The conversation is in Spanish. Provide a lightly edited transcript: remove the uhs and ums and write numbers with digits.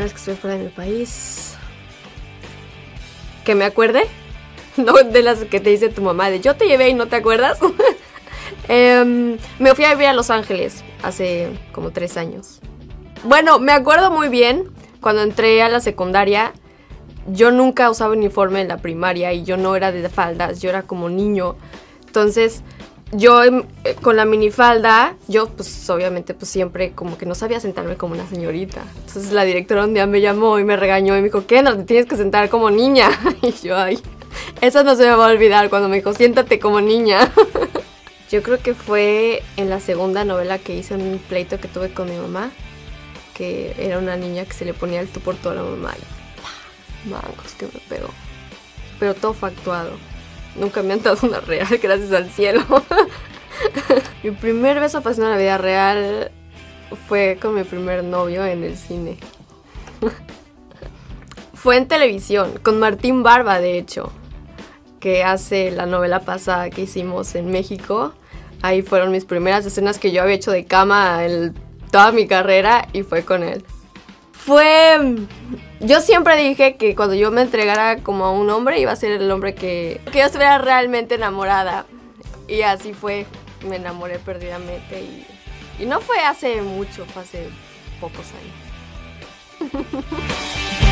vez que estuve fuera de mi país. ¿Que me acuerde? No de las que te dice tu mamá, de yo te llevé y no te acuerdas. Me fui a vivir a Los Ángeles hace como 3 años. Bueno, me acuerdo muy bien, cuando entré a la secundaria, yo nunca usaba uniforme en la primaria y yo no era de faldas, yo era como niño. Entonces, yo con la minifalda, yo pues obviamente pues siempre como que no sabía sentarme como una señorita. Entonces la directora un día me llamó y me regañó y me dijo, Kendra, te tienes que sentar como niña. Y yo, ay, eso no se me va a olvidar cuando me dijo, siéntate como niña. Yo creo que fue en la segunda novela que hice, un pleito que tuve con mi mamá, que era una niña que se le ponía el tú por todo a la mamá y mangos que me pegó. Pero todo fue actuado. Nunca me han dado una real, gracias al cielo. Mi primer beso apasionado en la vida real fue con mi primer novio en el cine. Fue en televisión, con Martín Barba, de hecho, que hace la novela pasada que hicimos en México. Ahí fueron mis primeras escenas que yo había hecho de cama toda mi carrera y fue con él. Yo siempre dije que cuando yo me entregara como a un hombre iba a ser el hombre que yo estuviera realmente enamorada. Y así fue, me enamoré perdidamente y no fue hace mucho, fue hace pocos años.